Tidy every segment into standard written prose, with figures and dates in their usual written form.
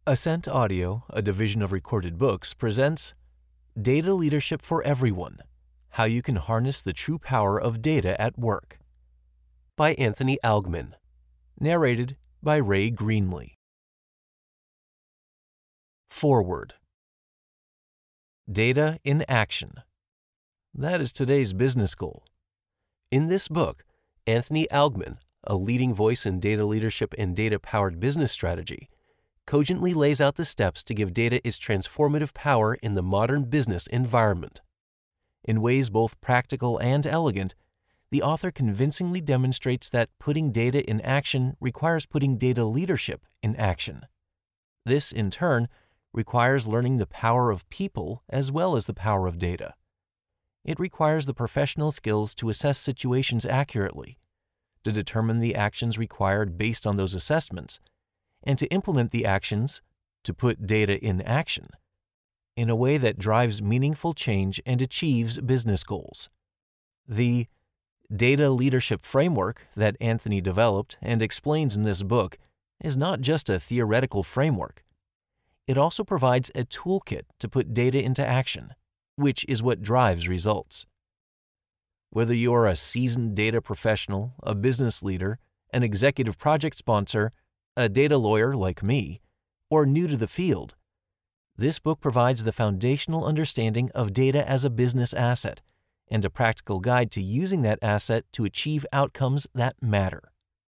Ascent Audio, a division of Recorded Books, presents Data Leadership for Everyone: How You Can Harness the True Power of Data at Work by Anthony Algmin. Narrated by Ray Greenley. Foreword. Data in action. That is today's business goal. In this book, Anthony Algmin, a leading voice in data leadership and data-powered business strategy, cogently lays out the steps to give data its transformative power in the modern business environment. In ways both practical and elegant, the author convincingly demonstrates that putting data in action requires putting data leadership in action. This, in turn, requires learning the power of people as well as the power of data. It requires the professional skills to assess situations accurately, to determine the actions required based on those assessments, and to implement the actions, to put data in action, in a way that drives meaningful change and achieves business goals. The data leadership framework that Anthony developed and explains in this book is not just a theoretical framework. It also provides a toolkit to put data into action, which is what drives results. Whether you are a seasoned data professional, a business leader, an executive project sponsor, a data lawyer like me, or new to the field, this book provides the foundational understanding of data as a business asset and a practical guide to using that asset to achieve outcomes that matter.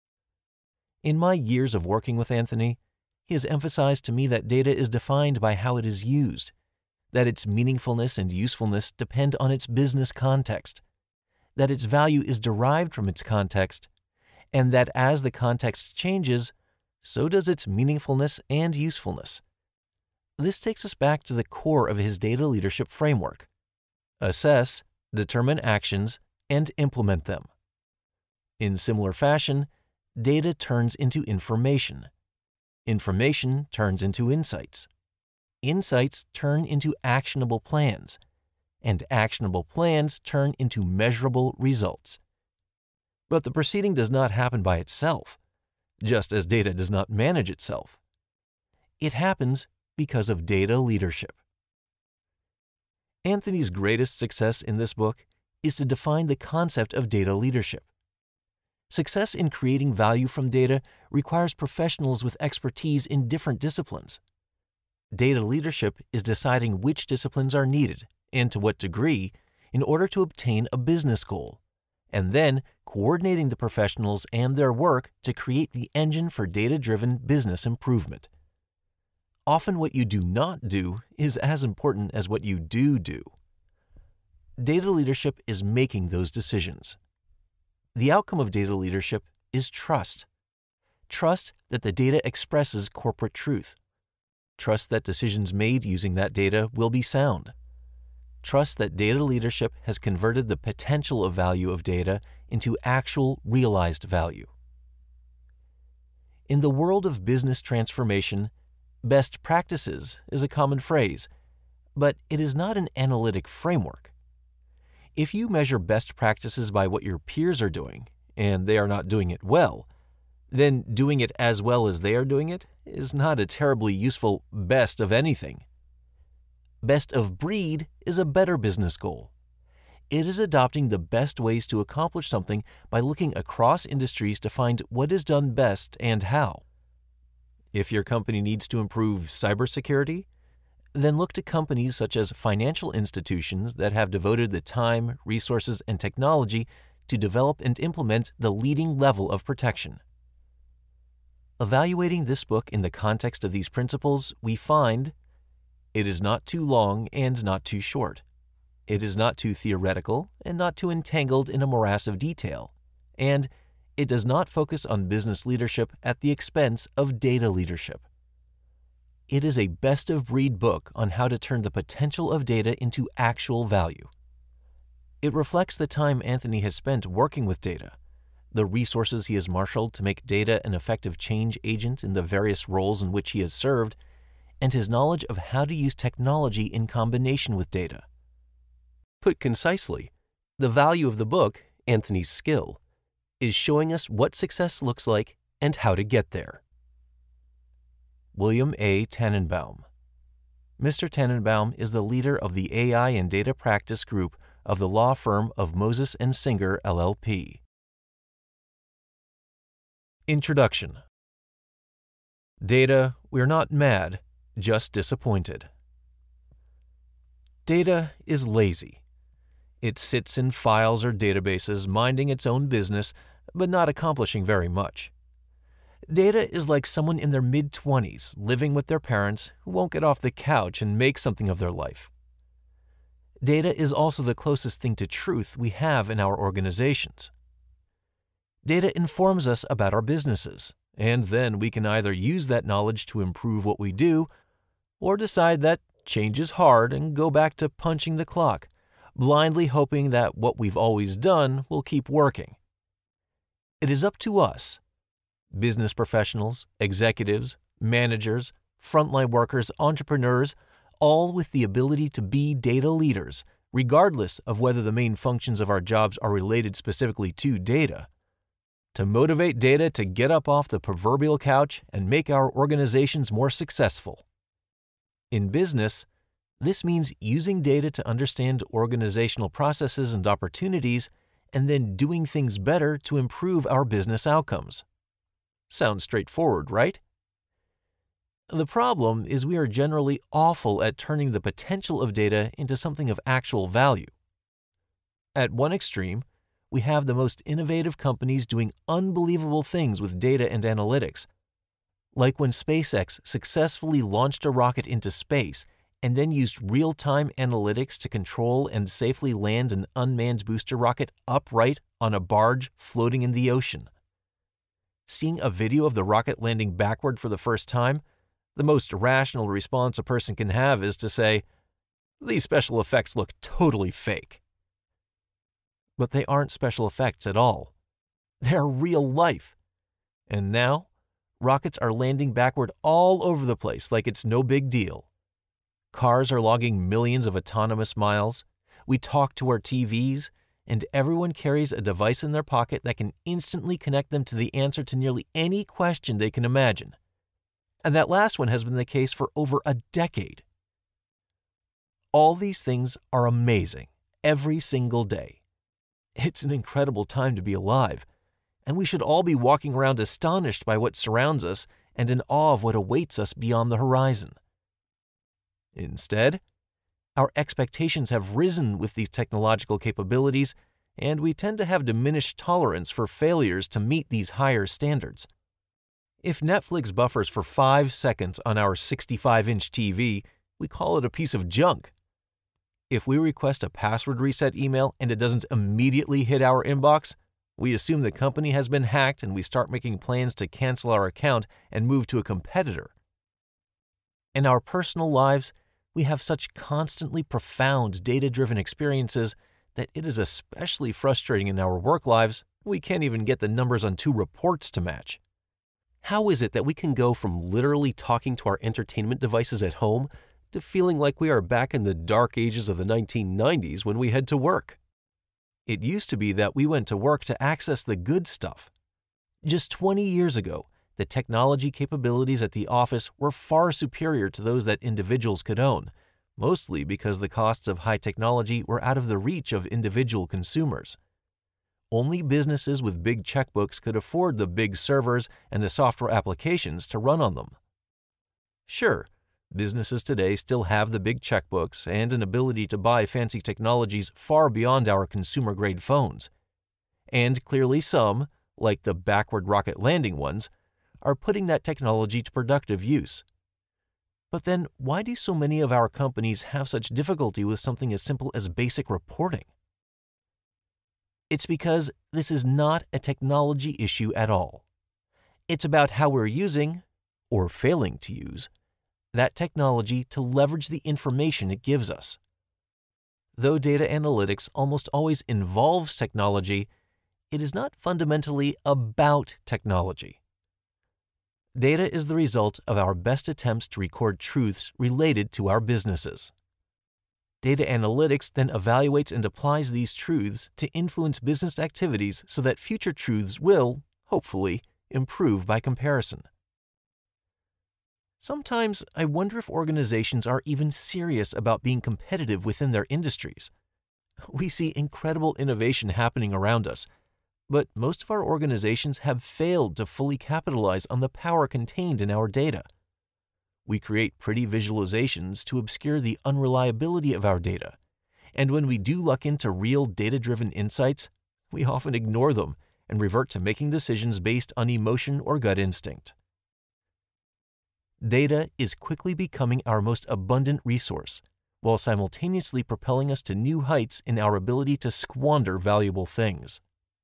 In my years of working with Anthony, he has emphasized to me that data is defined by how it is used, that its meaningfulness and usefulness depend on its business context, that its value is derived from its context, and that as the context changes, so does its meaningfulness and usefulness. This takes us back to the core of his data leadership framework: assess, determine actions, and implement them. In similar fashion, data turns into information. Information turns into insights. Insights turn into actionable plans, and actionable plans turn into measurable results. But the proceeding does not happen by itself, just as data does not manage itself. It happens because of data leadership. Anthony's greatest success in this book is to define the concept of data leadership. Success in creating value from data requires professionals with expertise in different disciplines. Data leadership is deciding which disciplines are needed and to what degree in order to obtain a business goal, and then coordinating the professionals and their work to create the engine for data-driven business improvement. Often what you do not do is as important as what you do do. Data leadership is making those decisions. The outcome of data leadership is trust. Trust that the data expresses corporate truth. Trust that decisions made using that data will be sound. Trust that data leadership has converted the potential of value of data into actual realized value. In the world of business transformation, best practices is a common phrase, but it is not an analytic framework. If you measure best practices by what your peers are doing, and they are not doing it well, then doing it as well as they are doing it is not a terribly useful best of anything. Best of breed is a better business goal. It is adopting the best ways to accomplish something by looking across industries to find what is done best and how. If your company needs to improve cybersecurity, then look to companies such as financial institutions that have devoted the time, resources, and technology to develop and implement the leading level of protection. Evaluating this book in the context of these principles, we find it is not too long and not too short. It is not too theoretical and not too entangled in a morass of detail. And it does not focus on business leadership at the expense of data leadership. It is a best-of-breed book on how to turn the potential of data into actual value. It reflects the time Anthony has spent working with data, the resources he has marshaled to make data an effective change agent in the various roles in which he has served, and his knowledge of how to use technology in combination with data. Put concisely, the value of the book, Anthony's skill, is showing us what success looks like and how to get there. William A. Tannenbaum. Mr. Tannenbaum is the leader of the AI and Data Practice Group of the law firm of Moses & Singer, LLP. Introduction. Data, we're not mad, just disappointed. Data is lazy. It sits in files or databases, minding its own business, but not accomplishing very much. Data is like someone in their mid-20s living with their parents who won't get off the couch and make something of their life. Data is also the closest thing to truth we have in our organizations. Data informs us about our businesses, and then we can either use that knowledge to improve what we do, or decide that change is hard and go back to punching the clock, blindly hoping that what we've always done will keep working. It is up to us, business professionals, executives, managers, frontline workers, entrepreneurs, all with the ability to be data leaders, regardless of whether the main functions of our jobs are related specifically to data, to motivate data to get up off the proverbial couch and make our organizations more successful. In business, this means using data to understand organizational processes and opportunities, and then doing things better to improve our business outcomes. Sounds straightforward, right? The problem is we are generally awful at turning the potential of data into something of actual value. At one extreme, we have the most innovative companies doing unbelievable things with data and analytics, like when SpaceX successfully launched a rocket into space and then used real-time analytics to control and safely land an unmanned booster rocket upright on a barge floating in the ocean. Seeing a video of the rocket landing backward for the first time, the most rational response a person can have is to say, "These special effects look totally fake." But they aren't special effects at all. They're real life. And now, rockets are landing backward all over the place like it's no big deal. Cars are logging millions of autonomous miles. We talk to our TVs, and everyone carries a device in their pocket that can instantly connect them to the answer to nearly any question they can imagine. And that last one has been the case for over a decade. All these things are amazing, every single day. It's an incredible time to be alive, and we should all be walking around astonished by what surrounds us and in awe of what awaits us beyond the horizon. Instead, our expectations have risen with these technological capabilities, and we tend to have diminished tolerance for failures to meet these higher standards. If Netflix buffers for 5 seconds on our 65-inch TV, we call it a piece of junk. If we request a password reset email and it doesn't immediately hit our inbox, we assume the company has been hacked and we start making plans to cancel our account and move to a competitor. In our personal lives, we have such constantly profound data-driven experiences that it is especially frustrating in our work lives. We can't even get the numbers on 2 reports to match. How is it that we can go from literally talking to our entertainment devices at home to feeling like we are back in the dark ages of the 1990s when we head to work? It used to be that we went to work to access the good stuff. Just 20 years ago, the technology capabilities at the office were far superior to those that individuals could own, mostly because the costs of high technology were out of the reach of individual consumers. Only businesses with big checkbooks could afford the big servers and the software applications to run on them. Sure, businesses today still have the big checkbooks and an ability to buy fancy technologies far beyond our consumer-grade phones. And clearly some, like the backward rocket landing ones, are putting that technology to productive use. But then why do so many of our companies have such difficulty with something as simple as basic reporting? It's because this is not a technology issue at all. It's about how we're using, or failing to use, that technology to leverage the information it gives us. Though data analytics almost always involves technology, it is not fundamentally about technology. Data is the result of our best attempts to record truths related to our businesses. Data analytics then evaluates and applies these truths to influence business activities so that future truths will, hopefully, improve by comparison. Sometimes I wonder if organizations are even serious about being competitive within their industries. We see incredible innovation happening around us, but most of our organizations have failed to fully capitalize on the power contained in our data. We create pretty visualizations to obscure the unreliability of our data, and when we do luck into real data-driven insights, we often ignore them and revert to making decisions based on emotion or gut instinct. Data is quickly becoming our most abundant resource, while simultaneously propelling us to new heights in our ability to squander valuable things.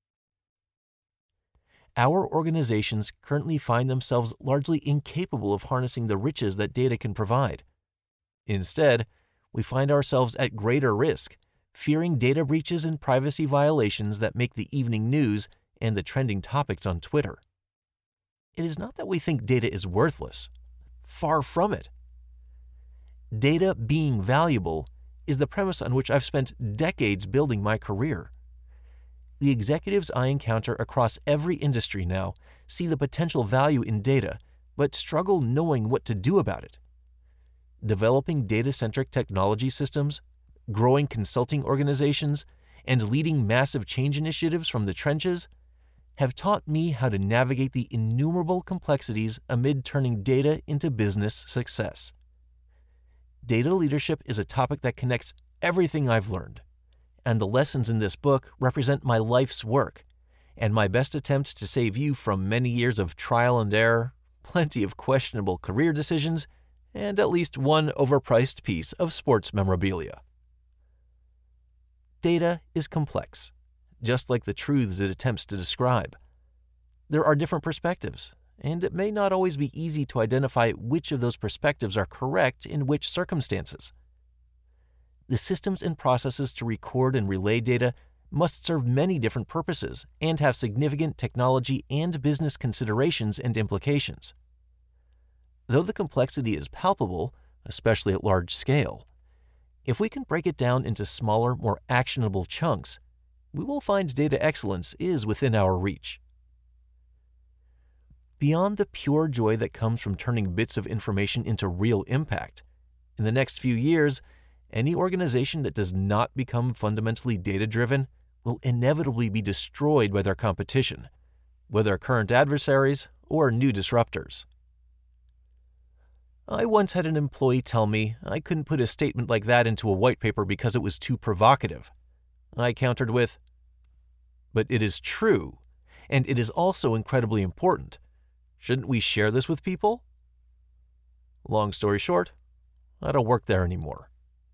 Our organizations currently find themselves largely incapable of harnessing the riches that data can provide. Instead, we find ourselves at greater risk, fearing data breaches and privacy violations that make the evening news and the trending topics on Twitter. It is not that we think data is worthless. Far from it. Data being valuable is the premise on which I've spent decades building my career. The executives I encounter across every industry now see the potential value in data, but struggle knowing what to do about it. Developing data-centric technology systems, growing consulting organizations, and leading massive change initiatives from the trenches have taught me how to navigate the innumerable complexities amid turning data into business success. Data leadership is a topic that connects everything I've learned, and the lessons in this book represent my life's work and my best attempt to save you from many years of trial and error, plenty of questionable career decisions, and at least one overpriced piece of sports memorabilia. Data is complex, just like the truths it attempts to describe. There are different perspectives, and it may not always be easy to identify which of those perspectives are correct in which circumstances. The systems and processes to record and relay data must serve many different purposes and have significant technology and business considerations and implications. Though the complexity is palpable, especially at large scale, if we can break it down into smaller, more actionable chunks, we will find data excellence is within our reach. Beyond the pure joy that comes from turning bits of information into real impact, in the next few years, any organization that does not become fundamentally data-driven will inevitably be destroyed by their competition, whether current adversaries or new disruptors. I once had an employee tell me I couldn't put a statement like that into a white paper because it was too provocative. I countered with, "But it is true, and it is also incredibly important. Shouldn't we share this with people?" Long story short, I don't work there anymore.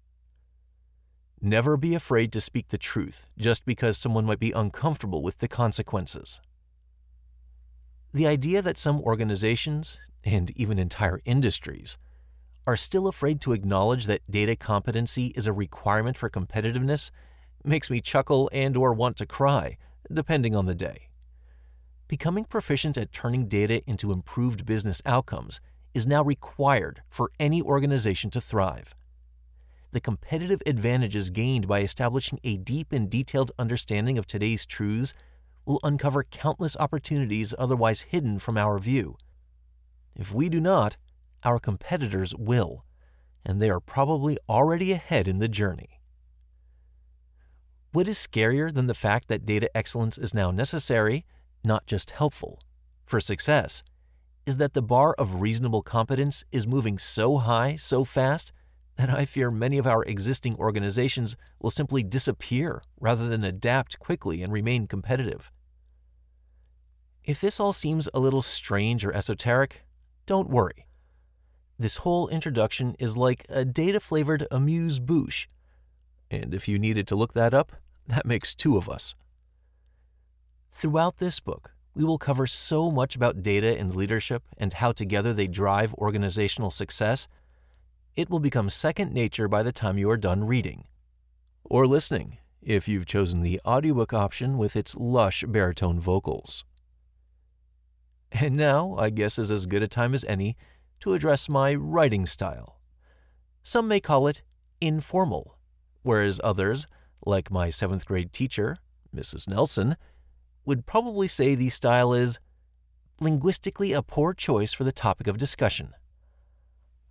Never be afraid to speak the truth just because someone might be uncomfortable with the consequences. The idea that some organizations, and even entire industries, are still afraid to acknowledge that data competency is a requirement for competitiveness makes me chuckle and/or want to cry, depending on the day. Becoming proficient at turning data into improved business outcomes is now required for any organization to thrive. The competitive advantages gained by establishing a deep and detailed understanding of today's truths will uncover countless opportunities otherwise hidden from our view. If we do not, our competitors will, and they are probably already ahead in the journey. What is scarier than the fact that data excellence is now necessary, not just helpful, for success, is that the bar of reasonable competence is moving so high, so fast, that I fear many of our existing organizations will simply disappear rather than adapt quickly and remain competitive. If this all seems a little strange or esoteric, don't worry. This whole introduction is like a data-flavored amuse-bouche, and if you needed to look that up, that makes two of us. Throughout this book, we will cover so much about data and leadership and how together they drive organizational success, it will become second nature by the time you are done reading. Or listening, if you've chosen the audiobook option with its lush baritone vocals. And now, I guess is as good a time as any to address my writing style. Some may call it informal, whereas others, like my 7th grade teacher, Mrs. Nelson, would probably say the style is linguistically a poor choice for the topic of discussion.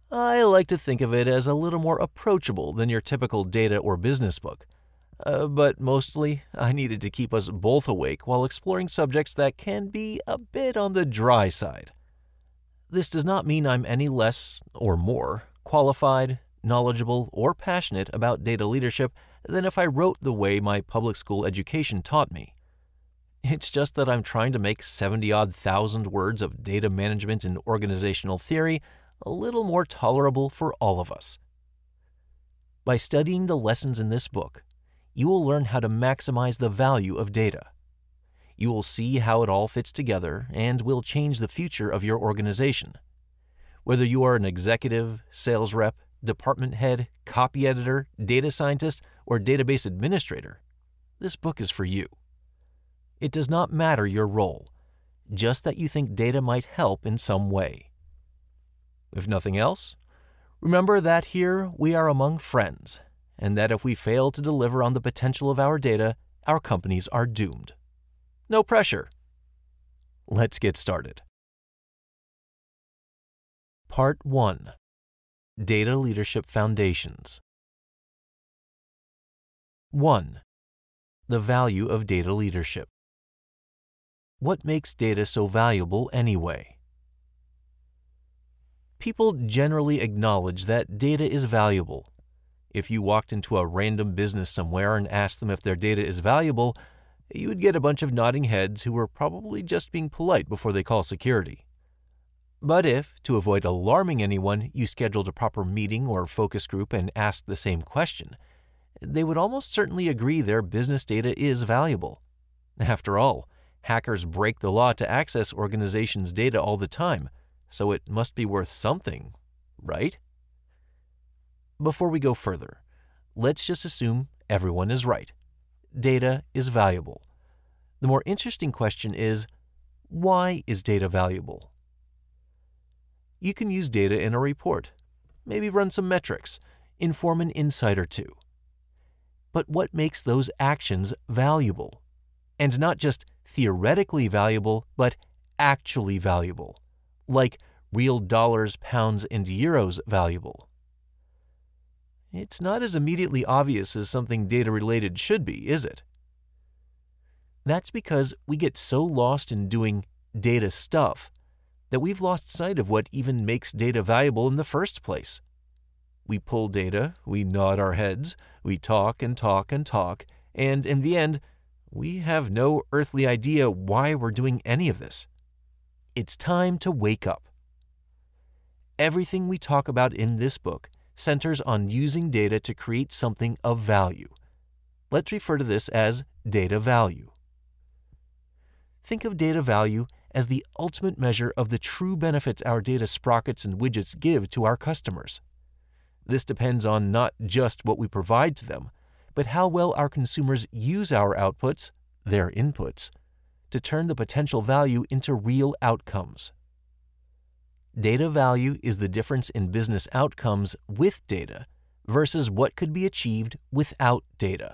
I like to think of it as a little more approachable than your typical data or business book. But mostly, I needed to keep us both awake while exploring subjects that can be a bit on the dry side. This does not mean I'm any less or more qualified, knowledgeable, or passionate about data leadership than if I wrote the way my public school education taught me. It's just that I'm trying to make 70-odd thousand words of data management and organizational theory a little more tolerable for all of us. By studying the lessons in this book, you will learn how to maximize the value of data. You will see how it all fits together and will change the future of your organization. Whether you are an executive, sales rep, department head, copy editor, data scientist, or database administrator, this book is for you. It does not matter your role, just that you think data might help in some way. If nothing else, remember that here we are among friends, and that if we fail to deliver on the potential of our data, our companies are doomed. No pressure. Let's get started. Part 1. Data Leadership Foundations. 1. The value of data leadership. What makes data so valuable anyway? People generally acknowledge that data is valuable. If you walked into a random business somewhere and asked them if their data is valuable, you would get a bunch of nodding heads who were probably just being polite before they call security. But if, to avoid alarming anyone, you scheduled a proper meeting or focus group and asked the same question, they would almost certainly agree their business data is valuable. After all, hackers break the law to access organizations' data all the time, so it must be worth something, right? Before we go further, let's just assume everyone is right. Data is valuable. The more interesting question is, why is data valuable? You can use data in a report, maybe run some metrics, inform an insight or two. But what makes those actions valuable? And not just theoretically valuable, but actually valuable, like real dollars, pounds, and euros valuable. It's not as immediately obvious as something data-related should be, is it? That's because we get so lost in doing data stuff that we've lost sight of what even makes data valuable in the first place. We pull data, we nod our heads, we talk and talk and talk, and in the end, we have no earthly idea why we're doing any of this. It's time to wake up. Everything we talk about in this book centers on using data to create something of value. Let's refer to this as data value. Think of data value as the ultimate measure of the true benefits our data sprockets and widgets give to our customers. This depends on not just what we provide to them, but how well our consumers use our outputs, their inputs, to turn the potential value into real outcomes. Data value is the difference in business outcomes with data versus what could be achieved without data.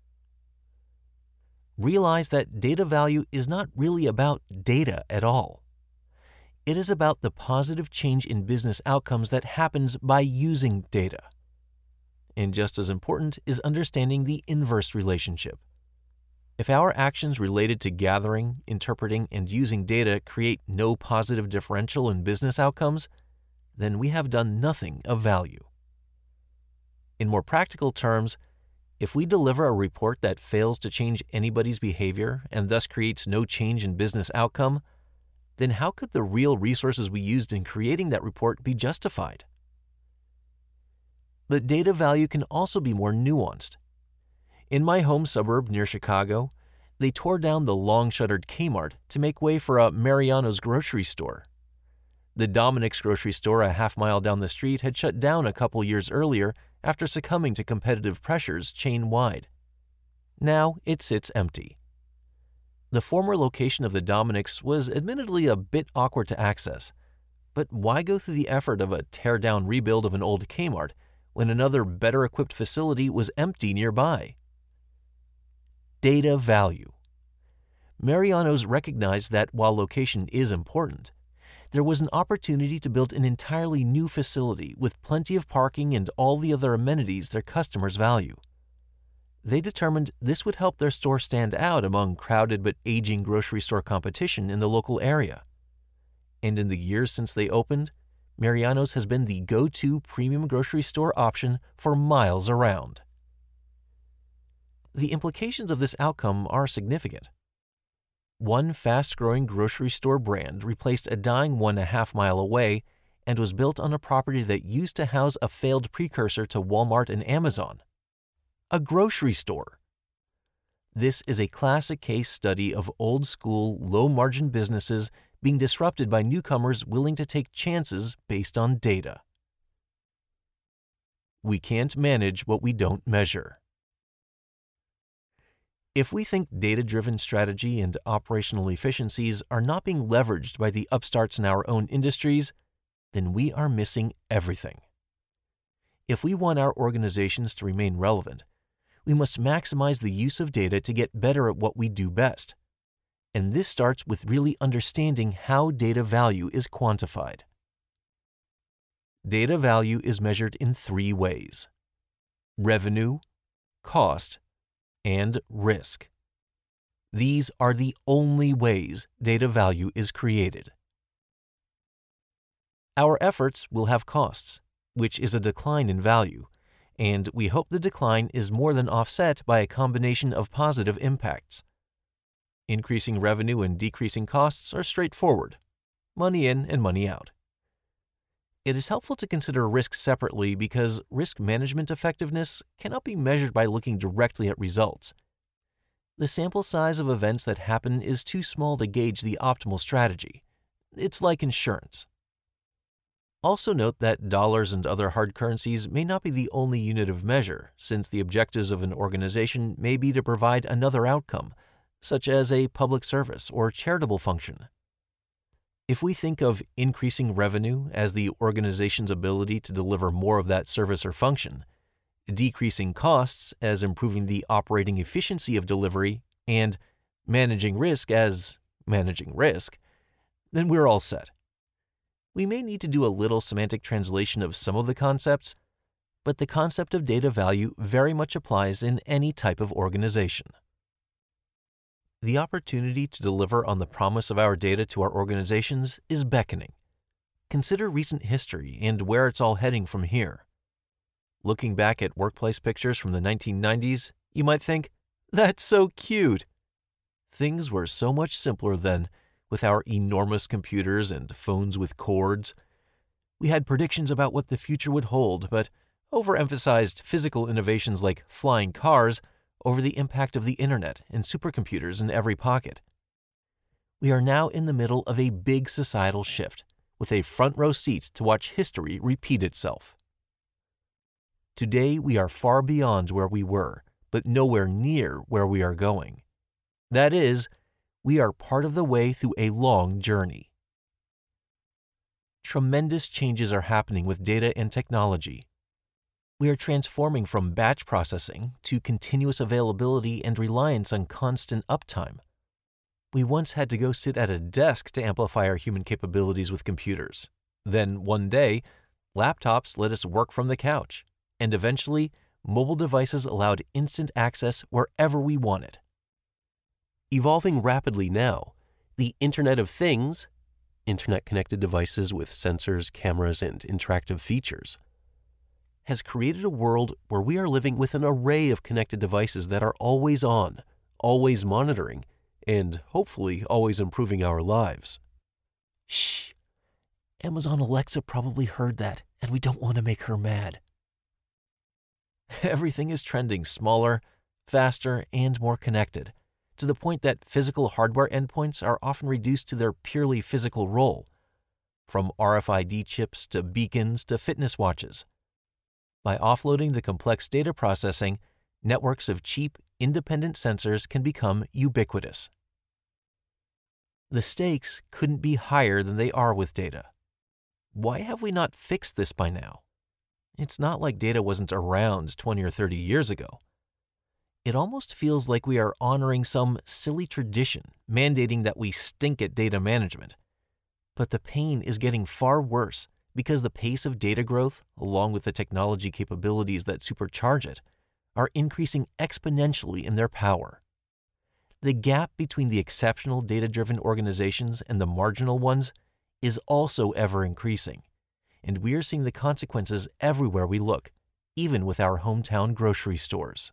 Realize that data value is not really about data at all. It is about the positive change in business outcomes that happens by using data. And just as important is understanding the inverse relationship. If our actions related to gathering, interpreting, and using data create no positive differential in business outcomes, then we have done nothing of value. In more practical terms, if we deliver a report that fails to change anybody's behavior and thus creates no change in business outcome, then how could the real resources we used in creating that report be justified? But data value can also be more nuanced. In my home suburb near Chicago, they tore down the long-shuttered Kmart to make way for a Mariano's grocery store. The Dominic's grocery store a half-mile down the street had shut down a couple years earlier after succumbing to competitive pressures chain-wide. Now it sits empty. The former location of the Dominic's was admittedly a bit awkward to access, but why go through the effort of a tear-down rebuild of an old Kmart when another better-equipped facility was empty nearby? Data value. Mariano's recognized that while location is important, there was an opportunity to build an entirely new facility with plenty of parking and all the other amenities their customers value. They determined this would help their store stand out among crowded but aging grocery store competition in the local area. And in the years since they opened, Mariano's has been the go-to premium grocery store option for miles around. The implications of this outcome are significant. One fast-growing grocery store brand replaced a dying one a half-mile away and was built on a property that used to house a failed precursor to Walmart and Amazon. A grocery store. This is a classic case study of old-school, low-margin businesses being disrupted by newcomers willing to take chances based on data. We can't manage what we don't measure. If we think data-driven strategy and operational efficiencies are not being leveraged by the upstarts in our own industries, then we are missing everything. If we want our organizations to remain relevant, we must maximize the use of data to get better at what we do best. And this starts with really understanding how data value is quantified. Data value is measured in 3 ways: revenue, cost, and risk. These are the only ways data value is created. Our efforts will have costs, which is a decline in value, and we hope the decline is more than offset by a combination of positive impacts. Increasing revenue and decreasing costs are straightforward: money in and money out. It is helpful to consider risk separately because risk management effectiveness cannot be measured by looking directly at results. The sample size of events that happen is too small to gauge the optimal strategy. It's like insurance. Also note that dollars and other hard currencies may not be the only unit of measure, since the objectives of an organization may be to provide another outcome, such as a public service or charitable function. If we think of increasing revenue as the organization's ability to deliver more of that service or function, decreasing costs as improving the operating efficiency of delivery, and managing risk as managing risk, then we're all set. We may need to do a little semantic translation of some of the concepts, but the concept of data value very much applies in any type of organization. The opportunity to deliver on the promise of our data to our organizations is beckoning. Consider recent history and where it's all heading from here. Looking back at workplace pictures from the 1990s, you might think, "That's so cute." Things were so much simpler then, with our enormous computers and phones with cords. We had predictions about what the future would hold, but overemphasized physical innovations like flying cars over the impact of the internet and supercomputers in every pocket. We are now in the middle of a big societal shift, with a front-row seat to watch history repeat itself. Today, we are far beyond where we were, but nowhere near where we are going. That is, we are part of the way through a long journey. Tremendous changes are happening with data and technology. We are transforming from batch processing to continuous availability and reliance on constant uptime. We once had to go sit at a desk to amplify our human capabilities with computers. Then, one day, laptops let us work from the couch, and eventually, mobile devices allowed instant access wherever we wanted. Evolving rapidly now, the Internet of Things, internet-connected devices with sensors, cameras, and interactive features, has created a world where we are living with an array of connected devices that are always on, always monitoring, and hopefully always improving our lives. Shh! Amazon Alexa probably heard that, and we don't want to make her mad. Everything is trending smaller, faster, and more connected, to the point that physical hardware endpoints are often reduced to their purely physical role, from RFID chips to beacons to fitness watches. By offloading the complex data processing, networks of cheap, independent sensors can become ubiquitous. The stakes couldn't be higher than they are with data. Why have we not fixed this by now? It's not like data wasn't around 20 or 30 years ago. It almost feels like we are honoring some silly tradition mandating that we stink at data management. But the pain is getting far worse because the pace of data growth, along with the technology capabilities that supercharge it, are increasing exponentially in their power. The gap between the exceptional data-driven organizations and the marginal ones is also ever increasing, and we are seeing the consequences everywhere we look, even with our hometown grocery stores.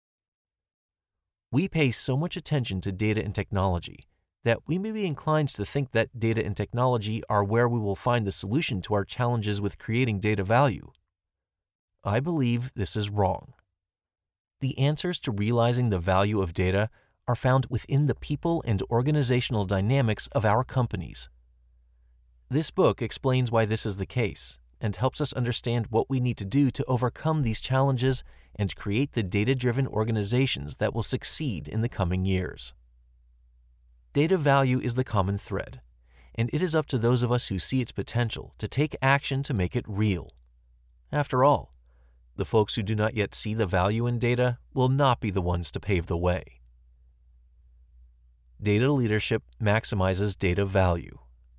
We pay so much attention to data and technology that we may be inclined to think that data and technology are where we will find the solution to our challenges with creating data value. I believe this is wrong. The answers to realizing the value of data are found within the people and organizational dynamics of our companies. This book explains why this is the case and helps us understand what we need to do to overcome these challenges and create the data-driven organizations that will succeed in the coming years. Data value is the common thread, and it is up to those of us who see its potential to take action to make it real. After all, the folks who do not yet see the value in data will not be the ones to pave the way. Data leadership maximizes data value.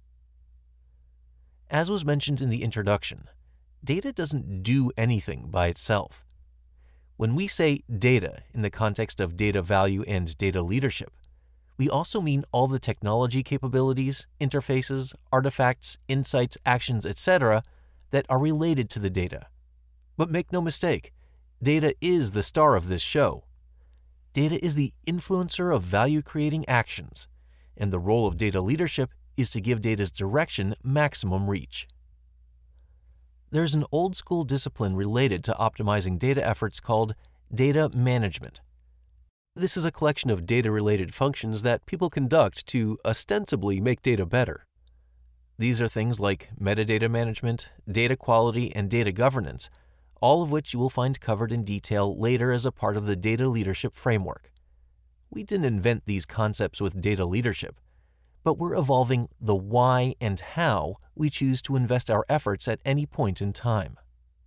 As was mentioned in the introduction, data doesn't do anything by itself. When we say data in the context of data value and data leadership, we also mean all the technology capabilities, interfaces, artifacts, insights, actions, etc. that are related to the data. But make no mistake, data is the star of this show. Data is the influencer of value-creating actions, and the role of data leadership is to give data's direction maximum reach. There's an old-school discipline related to optimizing data efforts called data management. This is a collection of data-related functions that people conduct to ostensibly make data better. These are things like metadata management, data quality, and data governance, all of which you will find covered in detail later as a part of the data leadership framework. We didn't invent these concepts with data leadership, but we're evolving the why and how we choose to invest our efforts at any point in time.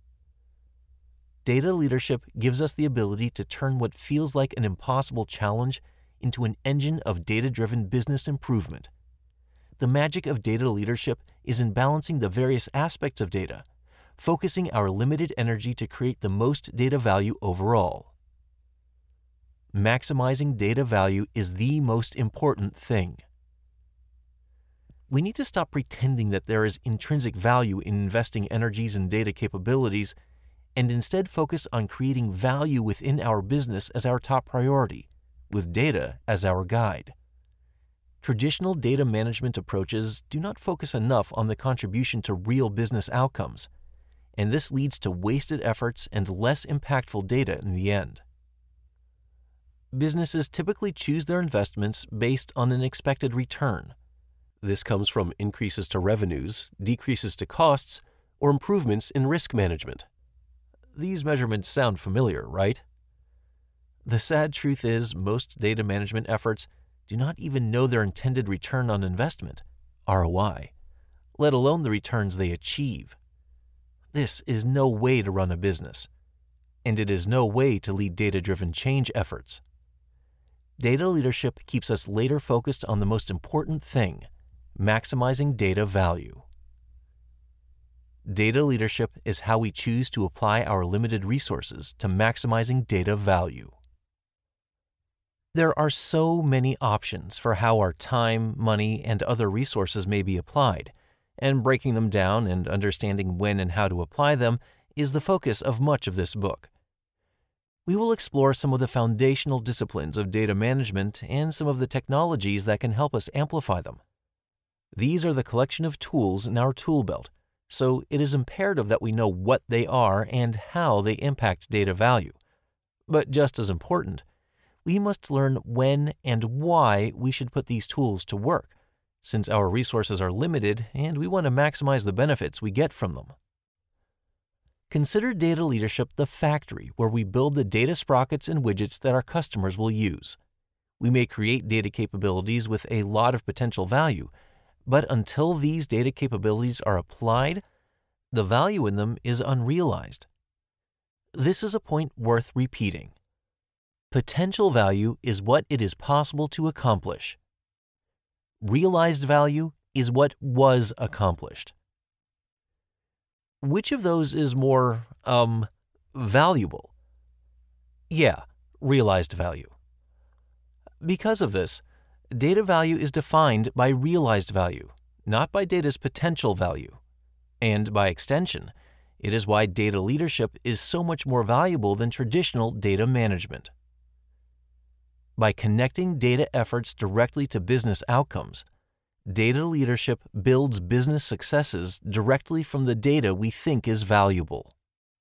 Data leadership gives us the ability to turn what feels like an impossible challenge into an engine of data-driven business improvement. The magic of data leadership is in balancing the various aspects of data, focusing our limited energy to create the most data value overall. Maximizing data value is the most important thing. We need to stop pretending that there is intrinsic value in investing energies in data capabilities and instead focus on creating value within our business as our top priority, with data as our guide. Traditional data management approaches do not focus enough on the contribution to real business outcomes, and this leads to wasted efforts and less impactful data in the end. Businesses typically choose their investments based on an expected return. This comes from increases to revenues, decreases to costs, or improvements in risk management. These measurements sound familiar, right? The sad truth is most data management efforts do not even know their intended return on investment, ROI, let alone the returns they achieve. This is no way to run a business, and it is no way to lead data-driven change efforts. Data leadership keeps us later focused on the most important thing, maximizing data value. Data leadership is how we choose to apply our limited resources to maximizing data value. There are so many options for how our time, money, and other resources may be applied, and breaking them down and understanding when and how to apply them is the focus of much of this book. We will explore some of the foundational disciplines of data management and some of the technologies that can help us amplify them. These are the collection of tools in our tool belt, so it is imperative that we know what they are and how they impact data value. But just as important, we must learn when and why we should put these tools to work, since our resources are limited and we want to maximize the benefits we get from them. Consider data leadership the factory where we build the data sprockets and widgets that our customers will use. We may create data capabilities with a lot of potential value, but until these data capabilities are applied, the value in them is unrealized. This is a point worth repeating. Potential value is what it is possible to accomplish. Realized value is what was accomplished. Which of those is more, valuable? Yeah, realized value. Because of this, data value is defined by realized value, not by data's potential value. And by extension, it is why data leadership is so much more valuable than traditional data management. By connecting data efforts directly to business outcomes, data leadership builds business successes directly from the data we think is valuable.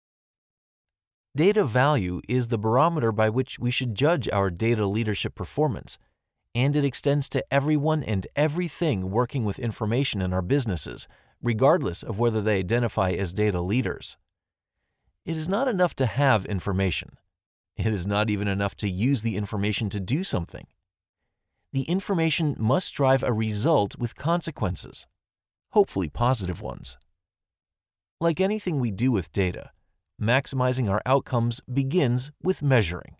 Data value is the barometer by which we should judge our data leadership performance, and it extends to everyone and everything working with information in our businesses, regardless of whether they identify as data leaders. It is not enough to have information. It is not even enough to use the information to do something. The information must drive a result with consequences, hopefully positive ones. Like anything we do with data, maximizing our outcomes begins with measuring.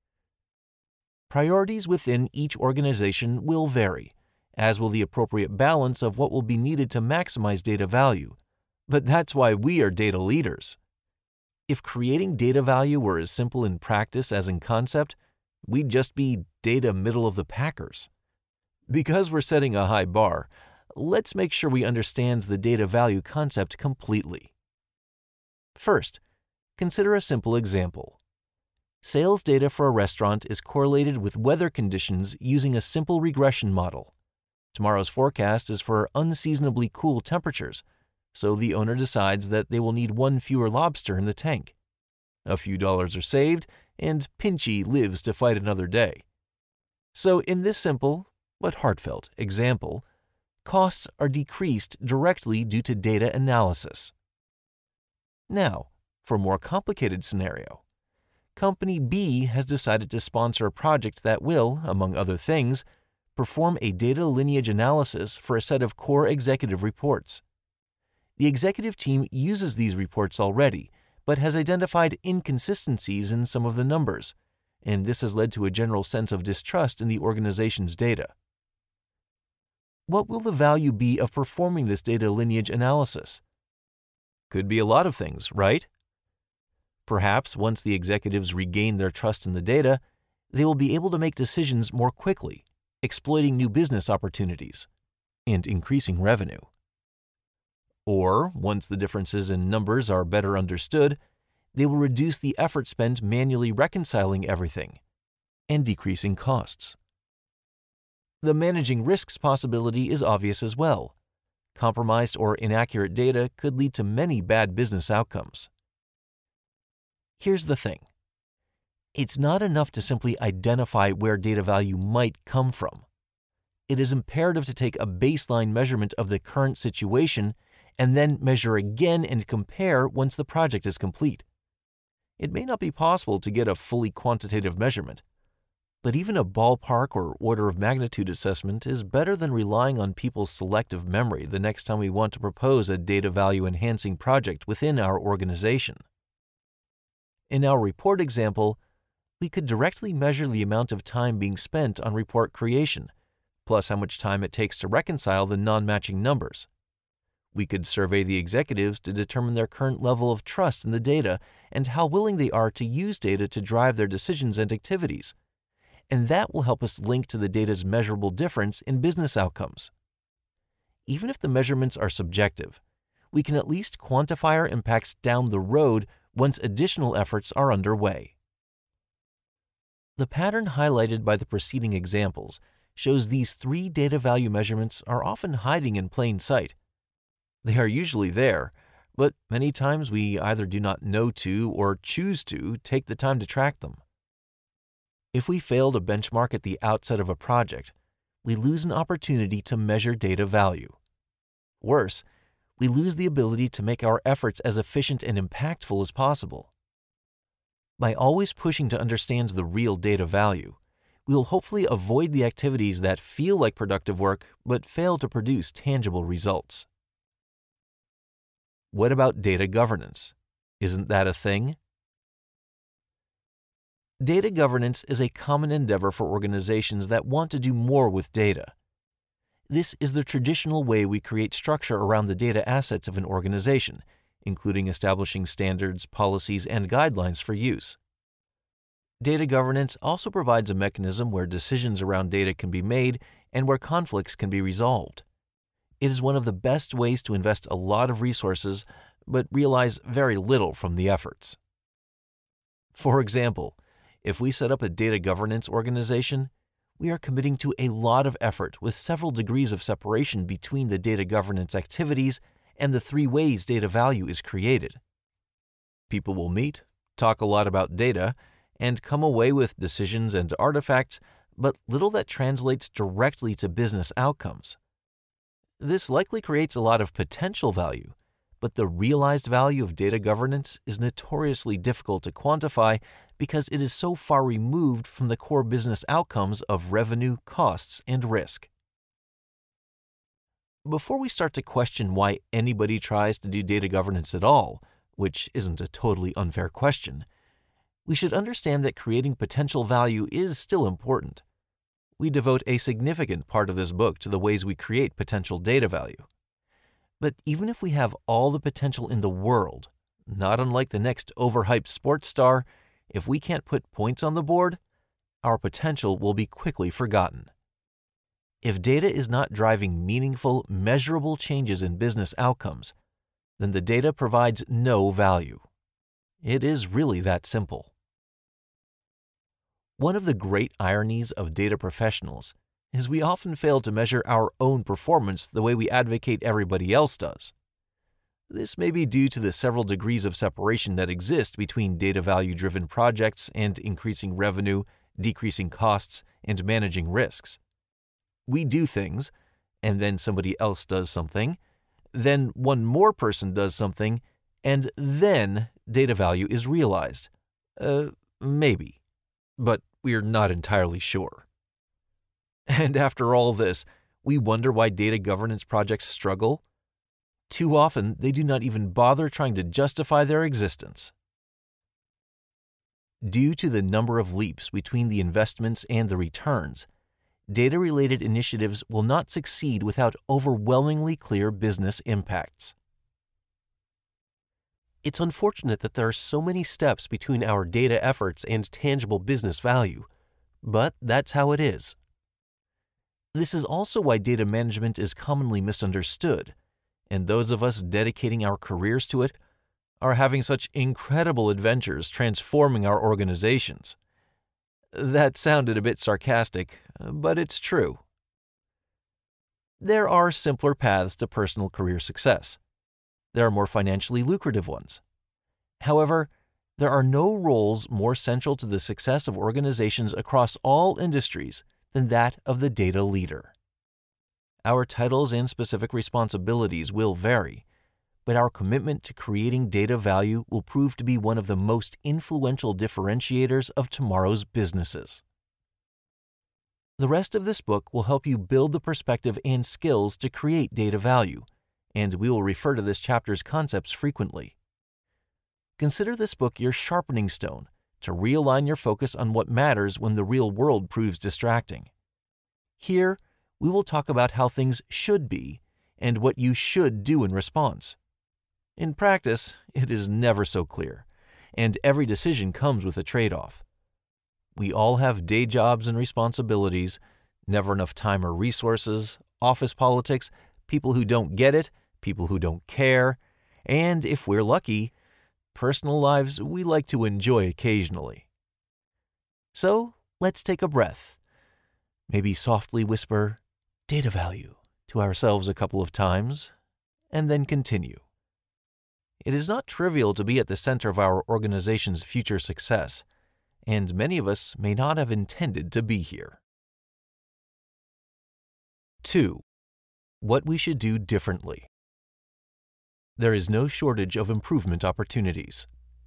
Priorities within each organization will vary, as will the appropriate balance of what will be needed to maximize data value. But that's why we are data leaders. If creating data value were as simple in practice as in concept, we'd just be data middle of the packers. Because we're setting a high bar, let's make sure we understand the data value concept completely. First, consider a simple example. Sales data for a restaurant is correlated with weather conditions using a simple regression model. Tomorrow's forecast is for unseasonably cool temperatures, so the owner decides that they will need one fewer lobster in the tank. A few dollars are saved, and Pinchy lives to fight another day. So in this simple, but heartfelt, example, costs are decreased directly due to data analysis. Now, for a more complicated scenario, Company B has decided to sponsor a project that will, among other things, perform a data lineage analysis for a set of core executive reports. The executive team uses these reports already, but has identified inconsistencies in some of the numbers, and this has led to a general sense of distrust in the organization's data. What will the value be of performing this data lineage analysis? Could be a lot of things, right? Perhaps once the executives regain their trust in the data, they will be able to make decisions more quickly, exploiting new business opportunities, and increasing revenue. Or, once the differences in numbers are better understood, they will reduce the effort spent manually reconciling everything, and decreasing costs. The managing risks possibility is obvious as well. Compromised or inaccurate data could lead to many bad business outcomes. Here's the thing. It's not enough to simply identify where data value might come from. It is imperative to take a baseline measurement of the current situation and then measure again and compare once the project is complete. It may not be possible to get a fully quantitative measurement, but even a ballpark or order of magnitude assessment is better than relying on people's selective memory the next time we want to propose a data value enhancing project within our organization. In our report example, we could directly measure the amount of time being spent on report creation, plus how much time it takes to reconcile the non-matching numbers. We could survey the executives to determine their current level of trust in the data and how willing they are to use data to drive their decisions and activities. And that will help us link to the data's measurable difference in business outcomes. Even if the measurements are subjective, we can at least quantify our impacts down the road once additional efforts are underway. The pattern highlighted by the preceding examples shows these three data value measurements are often hiding in plain sight. They are usually there, but many times we either do not know to or choose to take the time to track them. If we fail to benchmark at the outset of a project, we lose an opportunity to measure data value. Worse, we lose the ability to make our efforts as efficient and impactful as possible. By always pushing to understand the real data value, we will hopefully avoid the activities that feel like productive work but fail to produce tangible results. What about data governance? Isn't that a thing? Data governance is a common endeavor for organizations that want to do more with data. This is the traditional way we create structure around the data assets of an organization, including establishing standards, policies, and guidelines for use. Data governance also provides a mechanism where decisions around data can be made and where conflicts can be resolved. It is one of the best ways to invest a lot of resources, but realize very little from the efforts. For example, if we set up a data governance organization, we are committing to a lot of effort with several degrees of separation between the data governance activities and the 3 ways data value is created. People will meet, talk a lot about data, and come away with decisions and artifacts, but little that translates directly to business outcomes. This likely creates a lot of potential value, but the realized value of data governance is notoriously difficult to quantify because it is so far removed from the core business outcomes of revenue, costs, and risk. Before we start to question why anybody tries to do data governance at all, which isn't a totally unfair question, we should understand that creating potential value is still important. We devote a significant part of this book to the ways we create potential data value. But even if we have all the potential in the world, not unlike the next overhyped sports star, if we can't put points on the board, our potential will be quickly forgotten. If data is not driving meaningful, measurable changes in business outcomes, then the data provides no value. It is really that simple. One of the great ironies of data professionals is we often fail to measure our own performance the way we advocate everybody else does. This may be due to the several degrees of separation that exist between data value-driven projects and increasing revenue, decreasing costs, and managing risks. We do things, and then somebody else does something, then one more person does something, and then data value is realized. Maybe, but we're not entirely sure. And after all this, we wonder why data governance projects struggle. Too often, they do not even bother trying to justify their existence. Due to the number of leaps between the investments and the returns, data-related initiatives will not succeed without overwhelmingly clear business impacts. It's unfortunate that there are so many steps between our data efforts and tangible business value, but that's how it is. This is also why data management is commonly misunderstood, and those of us dedicating our careers to it are having such incredible adventures transforming our organizations. That sounded a bit sarcastic, but it's true. There are simpler paths to personal career success. There are more financially lucrative ones. However, there are no roles more central to the success of organizations across all industries than that of the data leader. Our titles and specific responsibilities will vary, but our commitment to creating data value will prove to be one of the most influential differentiators of tomorrow's businesses. The rest of this book will help you build the perspective and skills to create data value, and we will refer to this chapter's concepts frequently. Consider this book your sharpening stone to realign your focus on what matters when the real world proves distracting. Here, we will talk about how things should be and what you should do in response. In practice, it is never so clear, and every decision comes with a trade-off. We all have day jobs and responsibilities, never enough time or resources, office politics, people who don't get it, people who don't care, and if we're lucky, personal lives we like to enjoy occasionally. So, let's take a breath. Maybe softly whisper, "Data value," to ourselves a couple of times, and then continue. It is not trivial to be at the center of our organization's future success, and many of us may not have intended to be here. 2. What we should do differently. There is no shortage of improvement opportunities.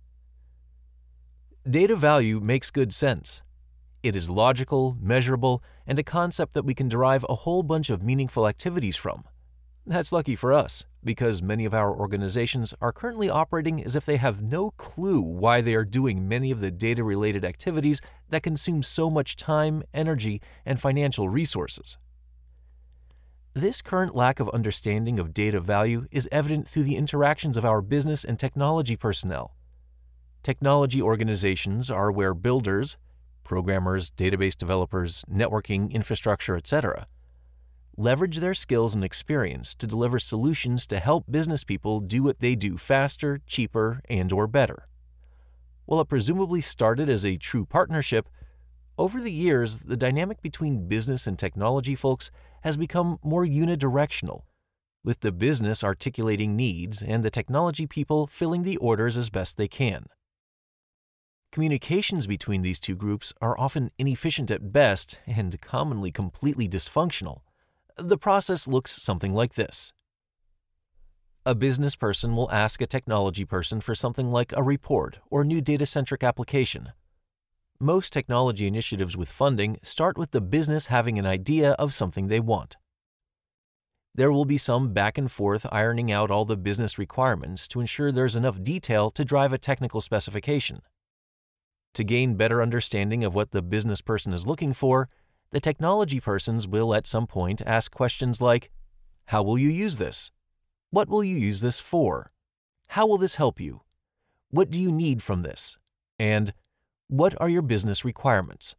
Data value makes good sense. It is logical, measurable, and a concept that we can derive a whole bunch of meaningful activities from. That's lucky for us, because many of our organizations are currently operating as if they have no clue why they are doing many of the data-related activities that consume so much time, energy, and financial resources. This current lack of understanding of data value is evident through the interactions of our business and technology personnel. Technology organizations are where builders, programmers, database developers, networking, infrastructure, etc., leverage their skills and experience to deliver solutions to help business people do what they do faster, cheaper, and/or better. While it presumably started as a true partnership, over the years, the dynamic between business and technology folks has become more unidirectional, with the business articulating needs and the technology people filling the orders as best they can. Communications between these two groups are often inefficient at best and commonly completely dysfunctional. The process looks something like this. A business person will ask a technology person for something like a report or new data-centric application. Most technology initiatives with funding start with the business having an idea of something they want. There will be some back and forth ironing out all the business requirements to ensure there's enough detail to drive a technical specification. To gain better understanding of what the business person is looking for, the technology persons will at some point ask questions like, how will you use this? What will you use this for? How will this help you? What do you need from this? And what are your business requirements?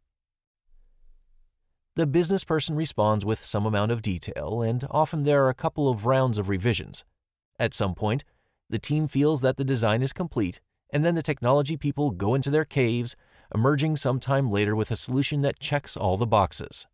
The business person responds with some amount of detail, and often there are a couple of rounds of revisions. At some point, the team feels that the design is complete, and then the technology people go into their caves, emerging sometime later with a solution that checks all the boxes.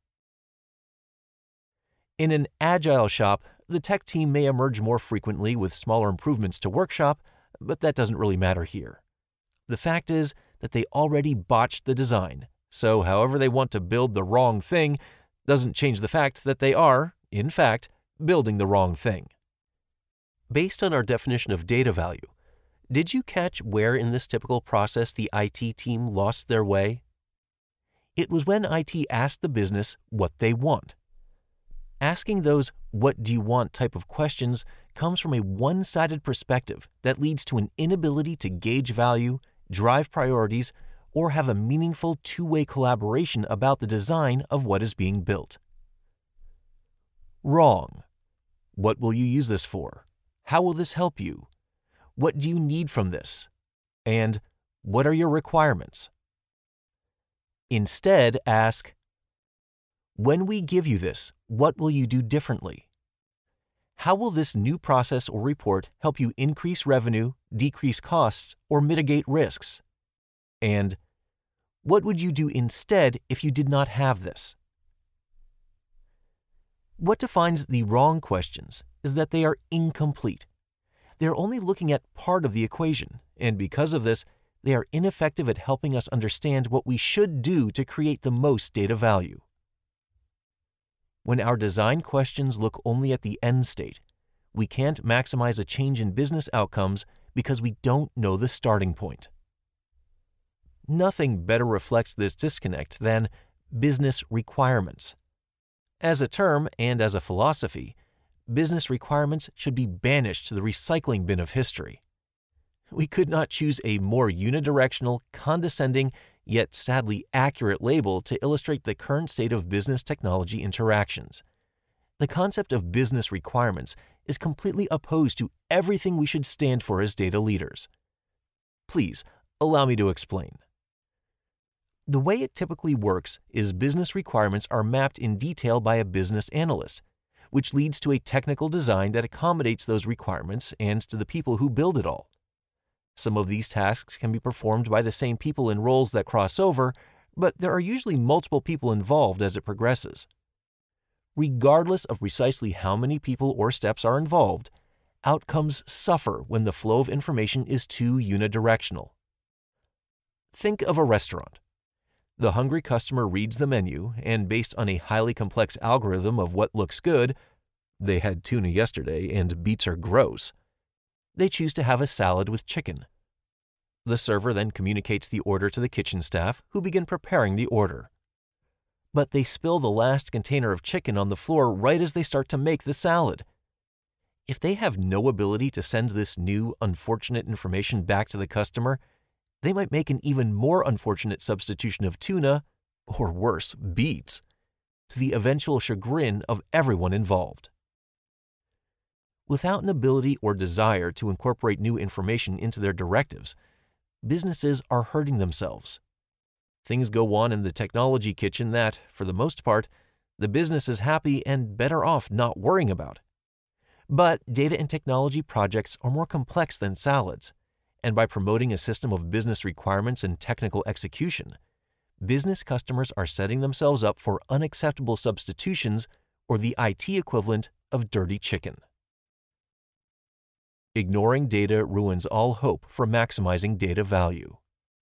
In an agile shop, the tech team may emerge more frequently with smaller improvements to workshop, but that doesn't really matter here. The fact is that they already botched the design, so however they want to build the wrong thing doesn't change the fact that they are, in fact, building the wrong thing. Based on our definition of data value, did you catch where in this typical process the IT team lost their way? It was when IT asked the business what they want. Asking those "what do you want" type of questions comes from a one-sided perspective that leads to an inability to gauge value, drive priorities, or have a meaningful two-way collaboration about the design of what is being built. Wrong. What will you use this for? How will this help you? What do you need from this? And what are your requirements? Instead, ask, when we give you this, what will you do differently? How will this new process or report help you increase revenue, decrease costs, or mitigate risks? And what would you do instead if you did not have this? What defines the wrong questions is that they are incomplete. They're only looking at part of the equation, and because of this, they are ineffective at helping us understand what we should do to create the most data value. When our design questions look only at the end state, we can't maximize a change in business outcomes because we don't know the starting point. Nothing better reflects this disconnect than business requirements. As a term and as a philosophy, business requirements should be banished to the recycling bin of history. We could not choose a more unidirectional, condescending, yet sadly accurate label to illustrate the current state of business technology interactions. The concept of business requirements is completely opposed to everything we should stand for as data leaders. Please, allow me to explain. The way it typically works is business requirements are mapped in detail by a business analyst, which leads to a technical design that accommodates those requirements and to the people who build it all. Some of these tasks can be performed by the same people in roles that cross over, but there are usually multiple people involved as it progresses. Regardless of precisely how many people or steps are involved, outcomes suffer when the flow of information is too unidirectional. Think of a restaurant. The hungry customer reads the menu, and based on a highly complex algorithm of what looks good — they had tuna yesterday and beets are gross — they choose to have a salad with chicken. The server then communicates the order to the kitchen staff, who begin preparing the order. But they spill the last container of chicken on the floor right as they start to make the salad. If they have no ability to send this new, unfortunate information back to the customer, they might make an even more unfortunate substitution of tuna, or worse, beets. to the eventual chagrin of everyone involved. Without an ability or desire to incorporate new information into their directives, businesses are hurting themselves. Things go on in the technology kitchen that, for the most part, the business is happy and better off not worrying about. But data and technology projects are more complex than salads, and by promoting a system of business requirements and technical execution, business customers are setting themselves up for unacceptable substitutions or the IT equivalent of dirty chicken. Ignoring data ruins all hope for maximizing data value.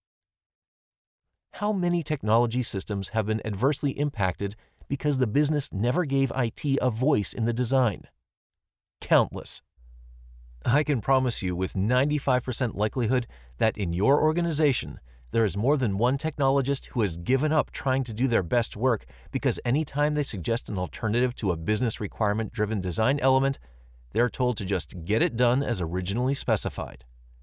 How many technology systems have been adversely impacted because the business never gave IT a voice in the design? Countless. I can promise you with 95% likelihood that in your organization, there is more than one technologist who has given up trying to do their best work because anytime they suggest an alternative to a business requirement-driven design element, they're told to just get it done as originally specified.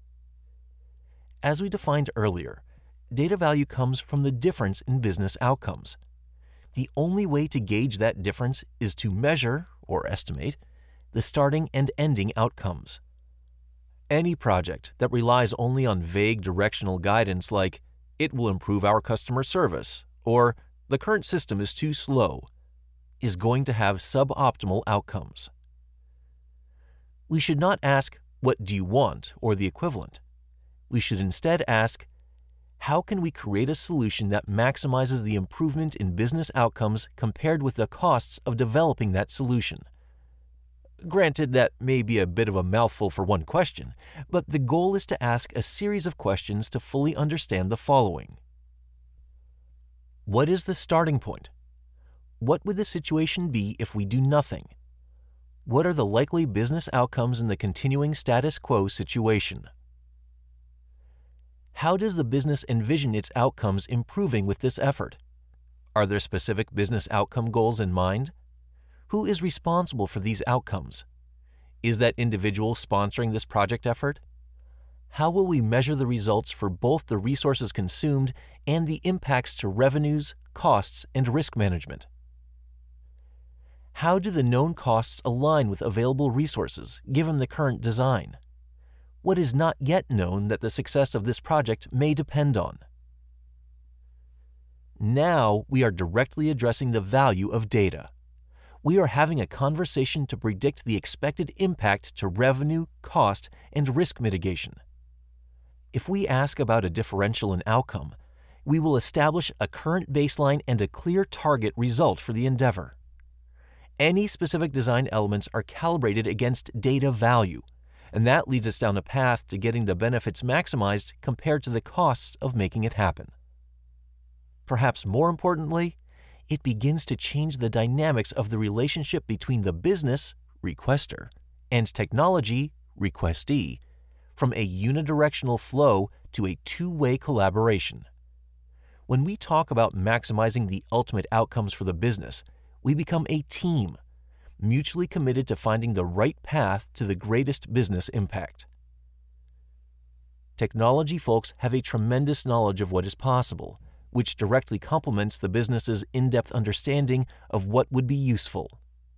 As we defined earlier, data value comes from the difference in business outcomes. The only way to gauge that difference is to measure, or estimate, the starting and ending outcomes. Any project that relies only on vague directional guidance like, "It will improve our customer service," or "The current system is too slow," is going to have suboptimal outcomes. We should not ask, "What do you want?" or the equivalent. We should instead ask, how can we create a solution that maximizes the improvement in business outcomes compared with the costs of developing that solution? Granted, that may be a bit of a mouthful for one question, but the goal is to ask a series of questions to fully understand the following. What is the starting point? What would the situation be if we do nothing? What are the likely business outcomes in the continuing status quo situation? How does the business envision its outcomes improving with this effort? Are there specific business outcome goals in mind? Who is responsible for these outcomes? Is that individual sponsoring this project effort? How will we measure the results for both the resources consumed and the impacts to revenues, costs, and risk management? How do the known costs align with available resources given the current design? What is not yet known that the success of this project may depend on? Now we are directly addressing the value of data. We are having a conversation to predict the expected impact to revenue, cost, and risk mitigation. If we ask about a differential in outcome, we will establish a current baseline and a clear target result for the endeavor. Any specific design elements are calibrated against data value, and that leads us down a path to getting the benefits maximized compared to the costs of making it happen. Perhaps more importantly, it begins to change the dynamics of the relationship between the business, requester, and technology, requestee, from a unidirectional flow to a two-way collaboration. When we talk about maximizing the ultimate outcomes for the business, we become a team, mutually committed to finding the right path to the greatest business impact. Technology folks have a tremendous knowledge of what is possible, which directly complements the business's in-depth understanding of what would be useful.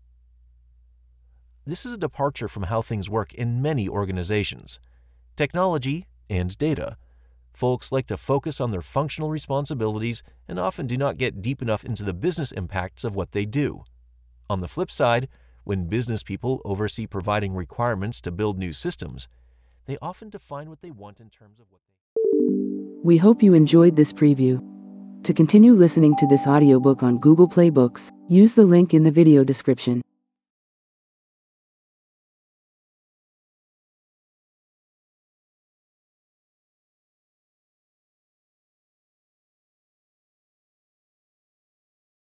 This is a departure from how things work in many organizations. Technology and data. Folks like to focus on their functional responsibilities and often do not get deep enough into the business impacts of what they do. On the flip side, when business people oversee providing requirements to build new systems, they often define what they want in terms of what they... We hope you enjoyed this preview. To continue listening to this audiobook on Google Play Books, use the link in the video description.